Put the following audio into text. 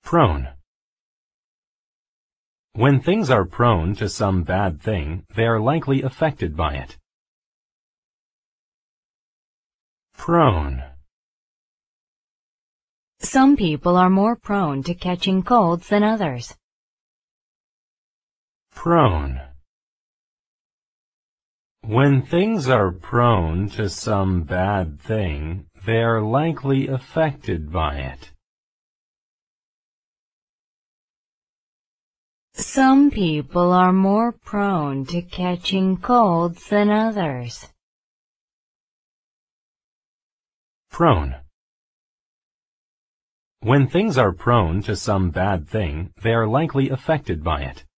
Prone. When things are prone to some bad thing, they are likely affected by it. Prone. Some people are more prone to catching colds than others. Prone. When things are prone to some bad thing, they are likely affected by it. Some people are more prone to catching colds than others. Prone. When things are prone to some bad thing, they are likely affected by it.